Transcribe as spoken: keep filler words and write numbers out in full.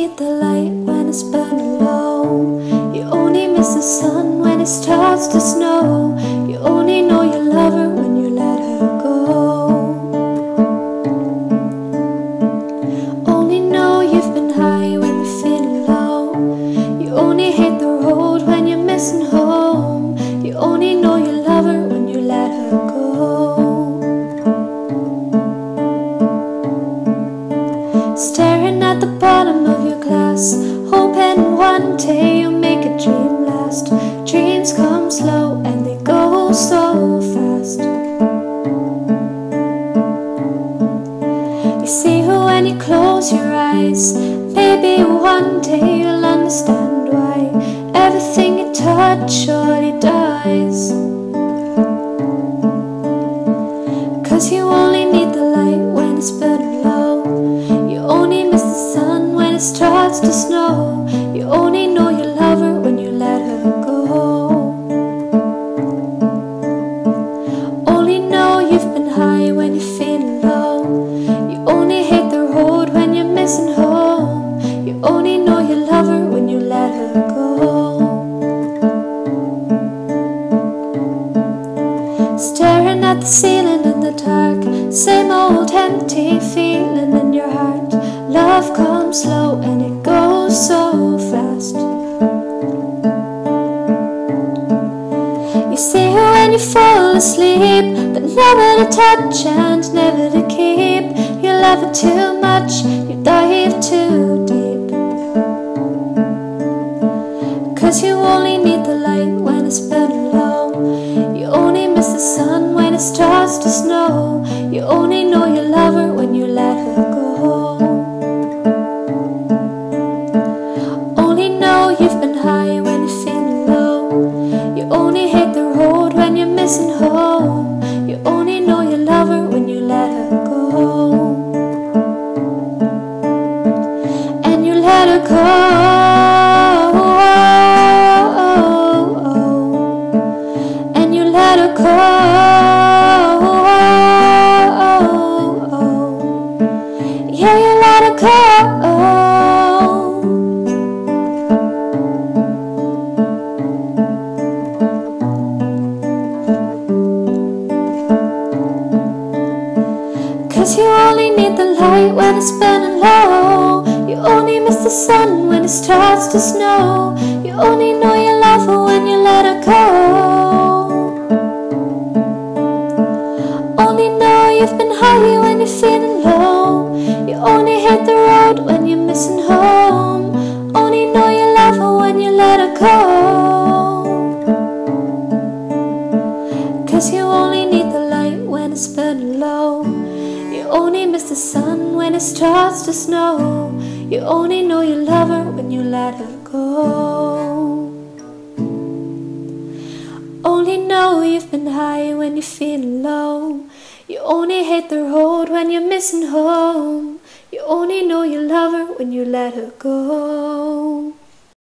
need the light when it's burning low. You only miss the sun when it starts to snow. You only know you love her when you let her go. Only know you've been high when you're feeling low. You only hate the road when you're missing home. You only know you love her when you let her go. Staring at the bottom of your glass, hoping one day you'll make a dream last. Dreams come slow and they go so fast. You see her when you close your eyes. Maybe one day you'll understand why everything you touch surely dies. Cause you only need the light when it's burning low. You only miss the sun when it starts to snow. You only know you love her when you let her go. Only know you've been high when you're feeling low. You only hate the road when you're missing home. You only know you love her when you let her go. Staring at the ceiling in the dark, same old empty feeling in your heart. Love comes slow and it goes so fast. You see her when you fall asleep, but never to touch and never to keep. You love her too much, you dive too deep. Cause you only need the light when it's burning low. You only miss the sun when it starts to snow. You only know you love her when you let her go. Only know you've been high when you're feeling low. You only hate the road when you're missing home. You only know you love her when you let her go. And you let her go. Let her go. Yeah, you let her go. Cause you only need the light when it's burning low. You only miss the sun when it starts to snow. You only know you love her when you let her go. Only know you've been high when you're feeling low. You only hate the road when you're missing home. Only know you love her when you let her go. Cause you only need the light when it's burning low. You only miss the sun when it starts to snow. You only know you love her when you let her go. Only know you've been high when you're feeling low. You only hate the road when you're missing home. You only know you love her when you let her go.